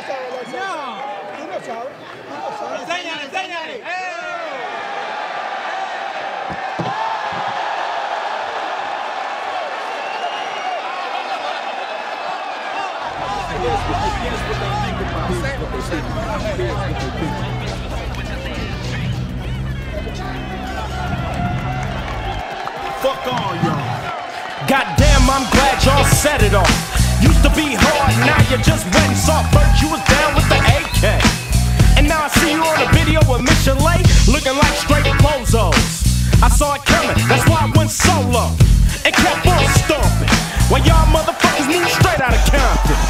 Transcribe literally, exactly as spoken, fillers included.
Enséñale, enséñale. ¡Eh! Fuck all y'all. Goddamn, I'm glad y'all set it off. Used to be hard, now you just went soft. First you was down with the A K, and now I see you on a video with Mission Lay, looking like straight bozos. I saw it coming, that's why I went solo and kept on stomping, while y'all motherfuckers moved straight out of Compton.